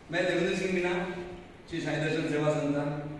मैं देवेंद्र सिंह मीना, श्री साई दर्शन सेवा संस्था,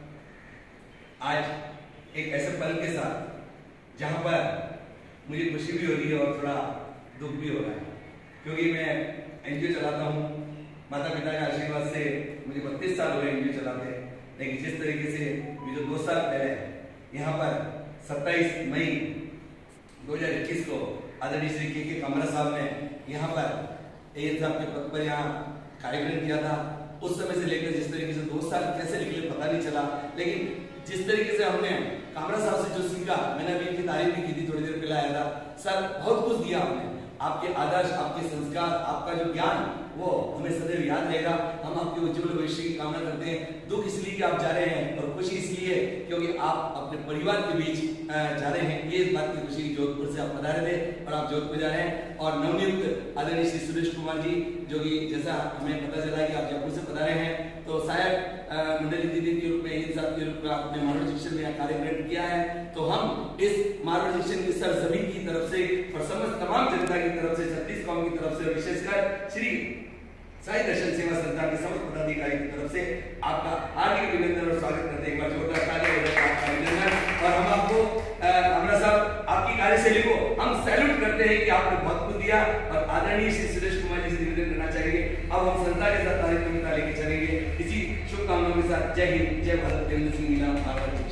आज एक ऐसे पल के साथ जहां पर मुझे खुशी भी हो रही है और थोड़ा दुख भी हो रहा है, क्योंकि मैं एनजीओ चलाता हूं। माता पिता के आशीर्वाद से मुझे 32 साल हो गए एनजीओ चलाते, लेकिन जिस तरीके से जो 2 साल पहले यहाँ पर 27 मई 2021 को आदरणीय श्री के कमरा साहब ने यहाँ पर एएन साहब के पद पर यहाँ कार्यक्रम किया था, उस समय से लेकर जिस तरीके से 2 साल कैसे निकले पता नहीं चला, लेकिन जिस तरीके से हमने कामरा साहब से जो सीखा, मैंने अभी इनकी तारीफ भी की थी, थोड़ी देर पहले आया था। सर बहुत कुछ दिया आपने, आपके आदर्श, आपके संस्कार, आपका जो ज्ञान वो हमें सदैव याद रहेगा। हम आपके उज्जवल भविष्य की कामना करते हैं। दुख इसलिए कि आप जा रहे हैं और खुशी इसलिए क्योंकि आप अपने परिवार के बीच जा रहे हैं। ये इस बात की खुशी जोधपुर से आप पधारे थे और आप जोधपुर जा रहे हैं। और नवनियुक्त आदरणीय श्री सुरेश कुमार जी, जो कि जैसा हमें पता चला कि आप जयपुर से पधारे हैं, तो शायद मंडली दीदी के रूप में इन साहब के रूप में आपने मानव शिक्षण में कार्यक्रम किया है। तो हम इस मानव शिक्षण की सर सभी की तरफ से और समस्त तमाम जनता की तरफ से, 36 कौम की तरफ से, विशेषकर श्री साई दर्शन सेवा संस्था के समस्त पदाधिकारी की तरफ से आपका हार्दिक अभिनंदन और स्वागत करते हैं। एक बार जोरदार ताली हो जाए आपका अभिनंदन। और हम आपको कामरा साहब आपकी कार्यशैली को हम सैल्यूट करते हैं कि आपने बहुत कुछ दिया। और आदरणीय श्री सुरेश कुमार जी से निवेदन करना चाहेंगे, अब हम संस्था के साथ कार्यक्रम लेके चलेंगे। इसी शुभकामनाओं के साथ जय हिंद, जय भारत, देवेंद्र सिंह मीना।